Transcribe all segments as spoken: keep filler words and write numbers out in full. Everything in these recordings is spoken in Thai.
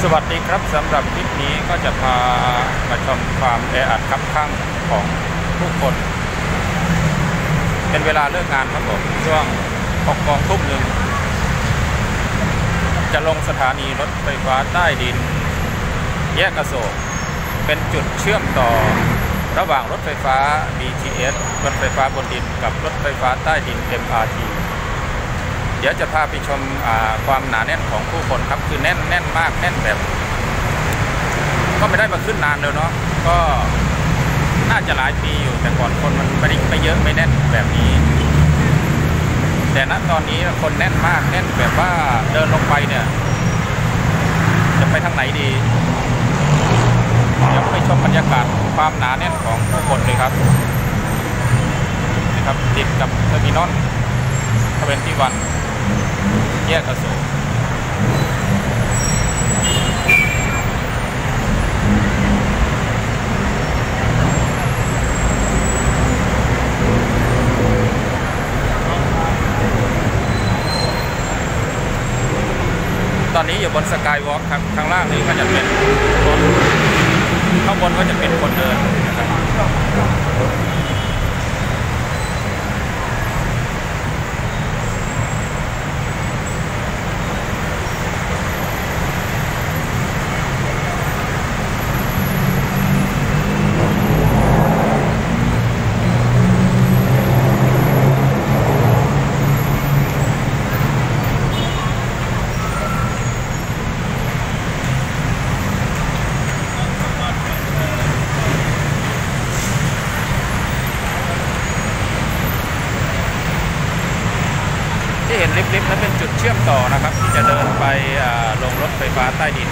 สวัสดีครับสำหรับคลิปนี้ก็จะพามาชมความแออัดคับข้างของผู้คนเป็นเวลาเลิกงานครับผมช่วงหกโมงทุ่มหนึ่งจะลงสถานีรถไฟฟ้าใต้ดินแยกอโศกเป็นจุดเชื่อมต่อระหว่างรถไฟฟ้า บี ที เอส รถไฟฟ้าบนดินกับรถไฟฟ้าใต้ดิน เอ็ม อาร์ ที เดี๋ยวจะพาไปชมความหนาแน่นของผู้คนครับคือแน่นแน่นมากแน่นแบบก็ไม่ได้มาขึ้นนานเลยเนาะก็น่าจะหลายปีอยู่แต่ก่อนคนมันไม่ได้ไม่เยอะไม่แน่นแบบนี้แต่ณตอนนี้คนแน่นมากแน่นแบบว่าเดินลงไปเนี่ยจะไปทางไหนดีเดี๋ยวไปชมบรรยากาศความหนาแน่นของผู้คนเลยครับนะครับติดกับเทอร์มินอลทเวนตี้วันแยกอโศกตอนนี้อยู่บนสกายวอล์กครับข้างล่างนี้ก็จะเป็นรถข้างบนก็จะเป็นคนเดินนะครับที่เห็นลิฟต์ๆนั้นเป็นจุดเชื่อมต่อนะครับที่จะเดินไปลงรถไฟฟ้าใต้ดิน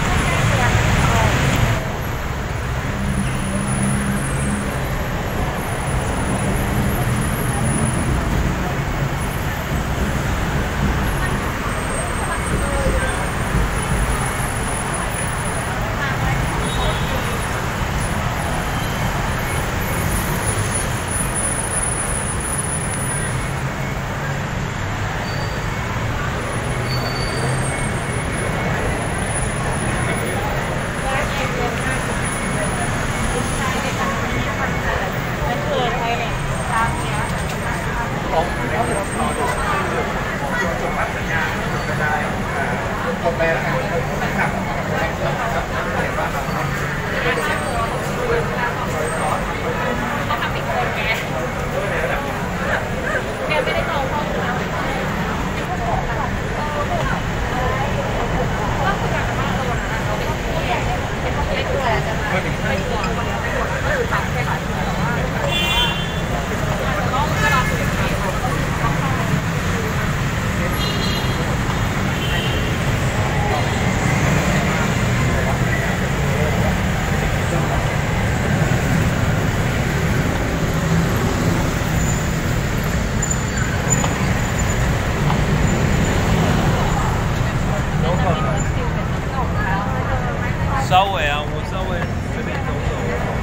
稍微啊，我稍微随便走走。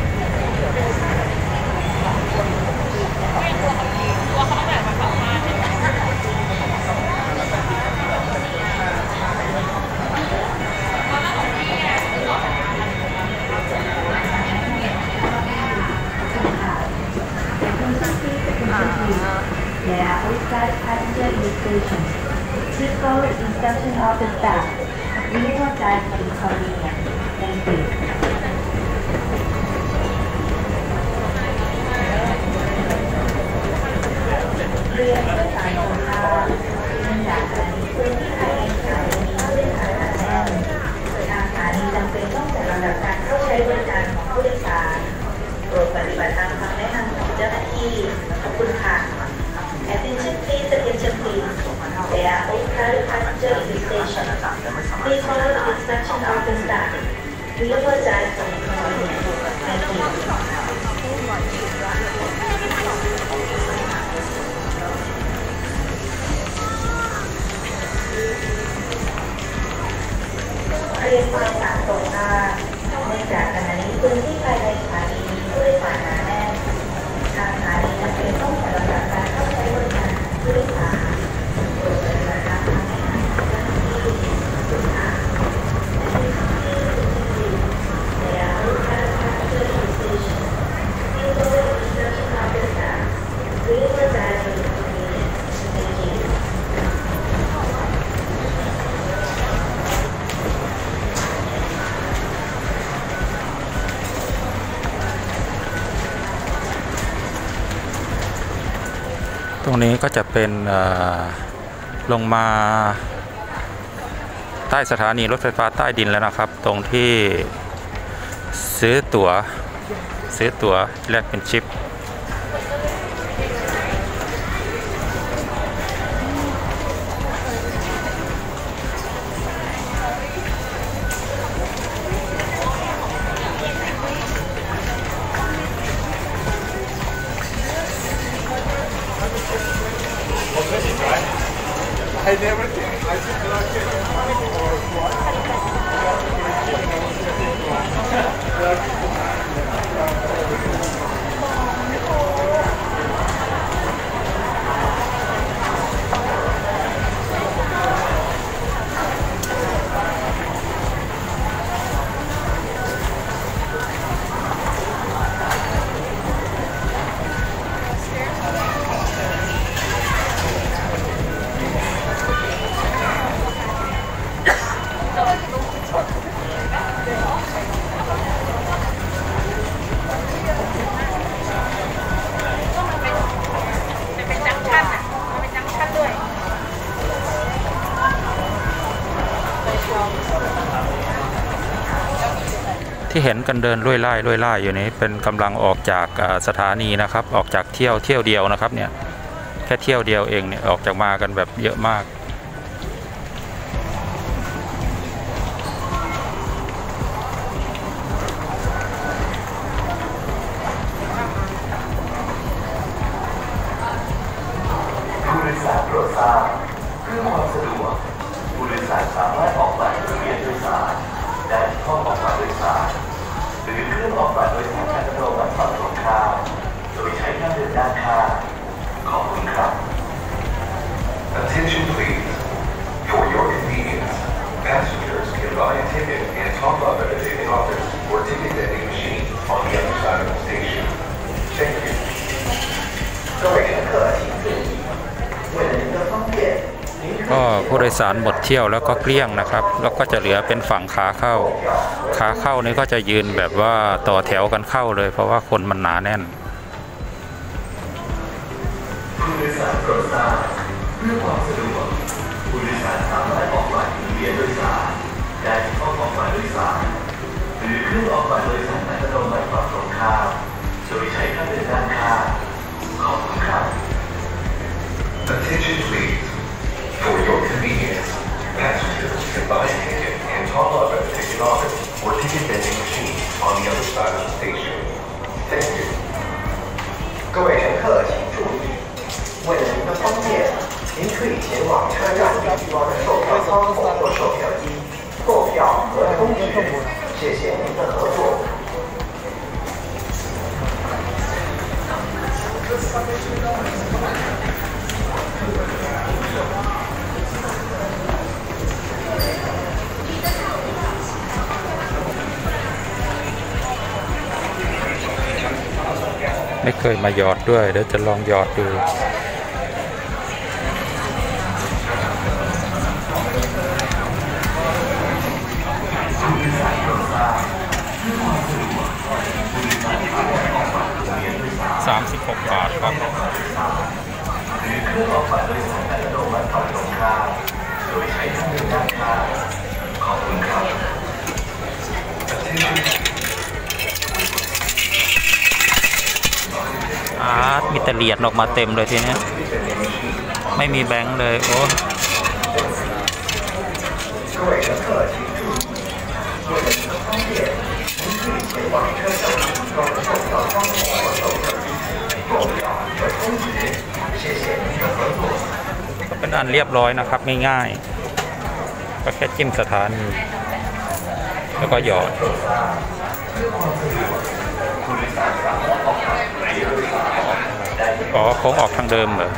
ตัวเขาแบบมาขับมา There are outside passenger stations. Please follow the instruction of the staff. We apologize for the inconvenience. Thank you. เรียนผู้โดยสารของเราเนื่องจากสถานีพื้นที่ภายในสถานีมีผู้โดยสารหนาแน่นทางสถานีจำเป็นต้องจัดลำดับการเข้าใช้บริการของผู้โดยสารโปรดปฏิบัติตามคำแนะนำของเจ้าหน้าที่ขอบคุณค่ะ Attention please, attention please. There are all private passenger in the station. Please follow the instruction of the staff. We apologize for the inconvenience. Thank you. เรียนผู้โดยสารตรงหน้าเนื่องจากขณะนี้พื้นที่ภายในสถานีมีผู้โดยสารหนาแน่นทางสถานีจำเป็นต้องจัดลำดับการเข้าใช้บริการผู้โดยสารโปรดปฏิบัติตามคำแนะนำของเจ้าหน้าที่ขอบคุณค่ะรงนี้ก็จะเป็นลงมาใต้สถานีรถไฟฟ้าใต้ดินแล้วนะครับตรงที่ซื้อตั๋วซื้อตั๋วแลกเป็นชิปที่เห็นกันเดินลุยไล่ลุยไล่อยู่นี้เป็นกำลังออกจากสถานีนะครับออกจากเที่ยวเที่ยวเดียวนะครับเนี่ยแค่เที่ยวเดียวเองเนี่ยออกจากมากันแบบเยอะมากผู้โดยสารโปรดทราบเพื่อความสะดวกผู้โดยสารสามารถออกบัตรทะเบียนโดยสารได้ที่ห้องออกบัตรโดยสารหรือเครื่องออกบัตรโดยสารการอัตโนมัติฝั่งตรงข้ามโดยใช้ทางเดินด้านข้างขอบคุณครับ Attention please. For your convenience, passengers can buy a ticket and top up at a ticket office or ticket vending machine on the other side of the station. Thank you. 各位乘客请注意，为了您的方便。 ก็ผู้โดยสารหมดเที่ยวแล้วก็เกลี้ยงนะครับแล้วก็จะเหลือเป็นฝั่งขาเข้าขาเข้านี่ก็จะยืนแบบว่าต่อแถวกันเข้าเลยเพราะว่าคนมันหนาแน่นผู้โดยสารโปรดทราบเพื่อความสะดวกผู้โดยสารสามารถออกบัตรทะเบียนโดยสารได้ที่ห้องออกบัตรโดยสารหรือเครื่องออกบัตรโดยสารอัตโนมัติฝั่งตรงข้ามโดยใช้ทางเดินด้านข้างขอบคุณครับ Attention please. For your convenience, passengers can buy a ticket and top up at the ticket office or ticket vending machine on the other side of the station. Thank you. 各位乘客请注意，为了您的方便，您可以前往车站地方的售票窗口或售票机购票和充值。谢谢您的合作。 ไม่เคยมาหยอดด้วยเดี๋ยวจะลองหยอดดูสามสิบหกบาทครับอาร์ตมีแต่เหรียญออกมาเต็มเลยทีนี้ไม่มีแบงค์เลยโอ้เป็นอันเรียบร้อยนะครับง่ายๆก็แค่จิ้มสถานีแล้วก็หยอดอ๋อโค้งออกทางเดิมเหรอ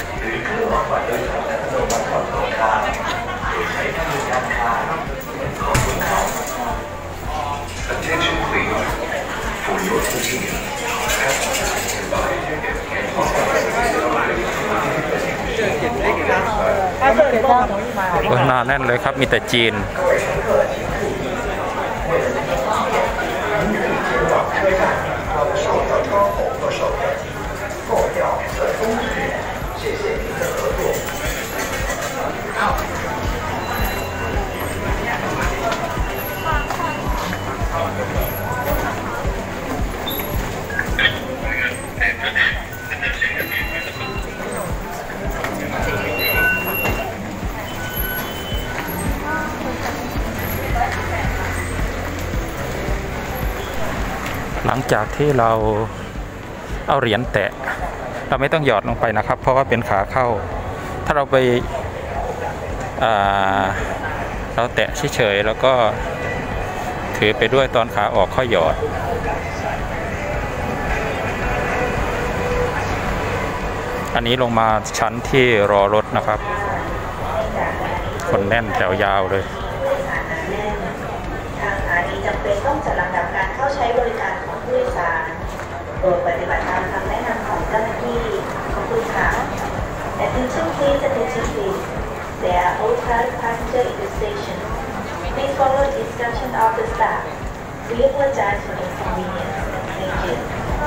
ก็หนาแน่นเลยครับมีแต่จีนหลังจากที่เราเอาเหรียญแตะเราไม่ต้องหยอดลงไปนะครับเพราะว่าเป็นขาเข้าถ้าเราไปเราแตะเฉยๆแล้วก็ถือไปด้วยตอนขาออกค่อยหยอดอันนี้ลงมาชั้นที่รอรถนะครับคนแน่นแถวยาวเลยทางสถานีจำเป็นต้องจัดลำดับการเข้าใช้บริการของผู้โดยสารโดยปฏิบัติตามคำแนะนำของเจ้าหน้าที่ขอบคุณค่ะ Attention please, attention please. There are authorized passengers in the station. Please follow the instruction of the staff. We apologize for inconvenience. Thank you.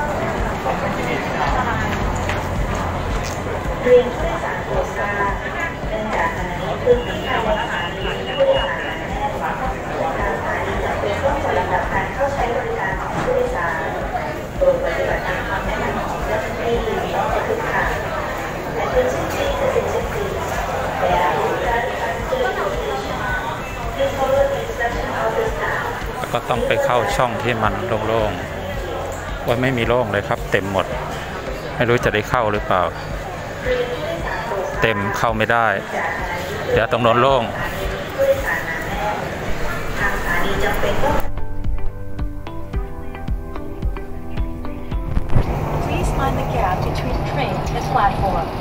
เรียนผู้โดยสารโปรดทราบเนื่องจากขณะนี้เครื่องบินภายในสถานีมีผู้โดยสารหนาแน่นทางสถานีจำเป็นต้องจัดลำดับการเข้าใช้บริการของผู้โดยสารโดยปฏิบัติตามคำแนะนำของเจ้าหน้าที่ทุกค่ะ Attention please, attention please. There are authorized passengers in the station. Please follow the instruction of the staff. ก็ต้องไปเข้าช่องที่มันโล่งๆว่าไม่มีโล่งเลยครับเต็มหมดไม่รู้จะได้เข้าหรือเปล่าเต็มเข้าไม่ได้เดี๋ยวตรงโน้นโล่ง Please mind the gap between train and platform.